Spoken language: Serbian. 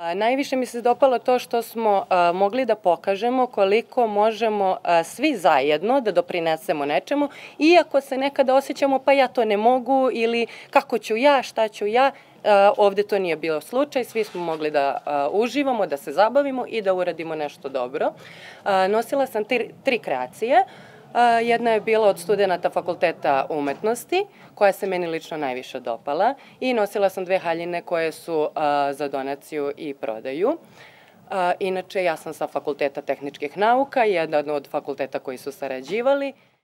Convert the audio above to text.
Najviše mi se dopalo to što smo mogli da pokažemo koliko možemo svi zajedno da doprinesemo nečemu, iako se nekada osjećamo pa ja to ne mogu ili kako ću ja, šta ću ja. Ovde to nije bio slučaj, svi smo mogli da uživamo, da se zabavimo i da uradimo nešto dobro. Nosila sam 3 kreacije. Jedna je bila od studenta Fakulteta umetnosti, koja se meni lično najviše dopala, i nosila sam 2 haljine koje su za donaciju i prodaju. Inače, ja sam sa Fakulteta tehničkih nauka, jedan od fakulteta koji su sarađivali.